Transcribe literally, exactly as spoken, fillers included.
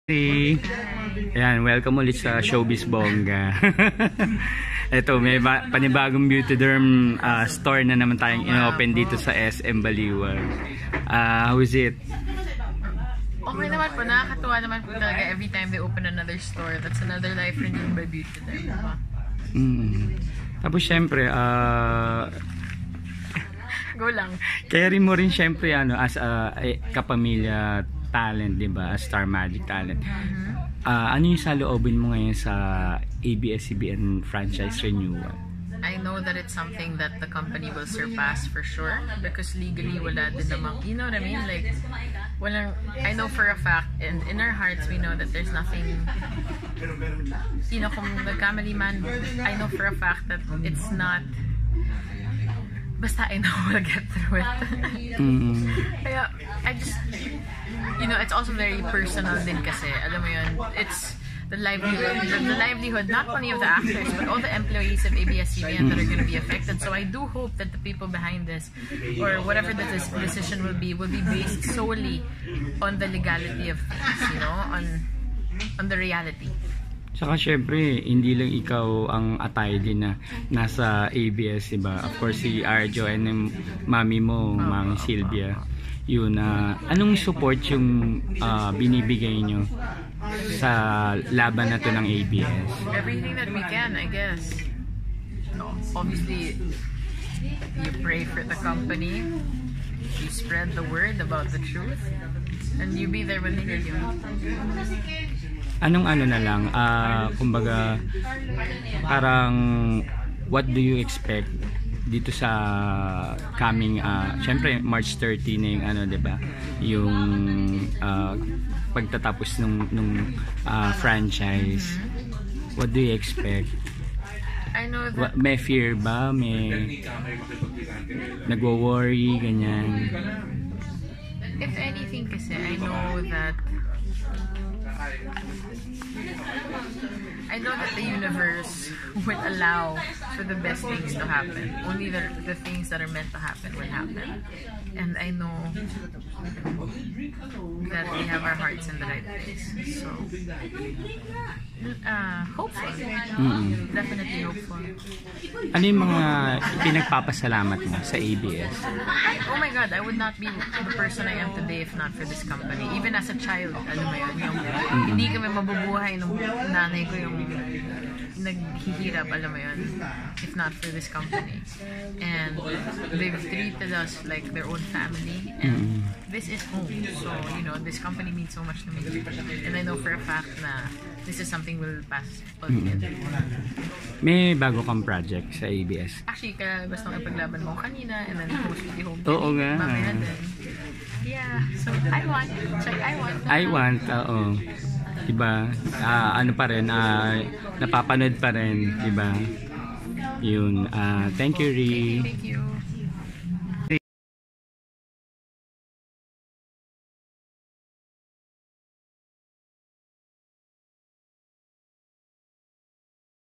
Ayan, welcome ulit sa Showbiz Bongga. Ito, may panibagong beauty derm uh, store na naman tayong inopen dito sa S M Baliwag. Uh, how is it? Okay naman po, nakakatuwa naman po talaga every time they open another store. That's another life renewed by beauty derm. Diba? Mm. Tapos syempre, uh, go lang. Carry mo rin syempre ano, as a eh, kapamilya talent, di ba? Star Magic talent. Mm-hmm. Uh, ano yung saloobin mo ngayon sa A B S C B N Franchise Renewal? I know that it's something that the company will surpass for sure because legally wala din namang, you know what I mean? Like, walang, I know for a fact and in our hearts we know that there's nothing, you know, kung nagkamali man, I know for a fact that it's not, basta I know we'll get through it. Mm-hmm. Kaya, I just, you know, it's also very personal din kasi, alam mo yun, it's the livelihood, the, the livelihood not only of the actors, but all the employees of A B S C B N that are going to be affected. So I do hope that the people behind this, or whatever the decision will be, will be based solely on the legality of things, you know, on, on the reality. Saka syempre, hindi lang ikaw ang Atayde na nasa A B S, diba? Of course, si Arjo and yung mami mo, Mami Sylvia. Yun, uh, anong support yung uh, binibigay nyo sa laban na to ng A B S? Everything that we can, I guess. No, obviously, you pray for the company, you spread the word about the truth, and you be there when they need you. Anong ano na lang, uh, kumbaga, parang what do you expect dito sa coming, uh, syempre March thirty na yung ano, diba? Yung uh, pagtatapos nung, nung uh, franchise. What do you expect? I know that... What, may fear ba? May nagwo-worry, ganyan? If anything kasi, I know that I know that the universe will allow for the best things to happen. Only the, the things that are meant to happen will happen. And I know that we have our hearts in the right place. So, uh, hopeful. Mm-hmm. Definitely hopeful. Ano yung mga pinagpapasalamat mo sa A B S? Oh my God, I would not be the person I am today if not for this company. Even as a child, alam mo yun, yung mm-hmm. hindi kami mabubuhay nung nanay ko yung naghihirap, alam mo yun, if not for this company. And they've treated us like their own family, and mm-hmm. this is home. So, you know, this company means so much to me. And I know for a fact na this is something we'll pass on. Mm-hmm. May bago kang project sa A B S? Actually, kaya gusto kong ipaglaban mo kanina, and then post with the home. Oo nga. Mamaya din. Yeah, so I want. Check, I want. I want, oo. Diba? Uh, ano pa rin, uh, napapanood pa rin, diba? Yun. Uh, thank you, Ri. Thank you.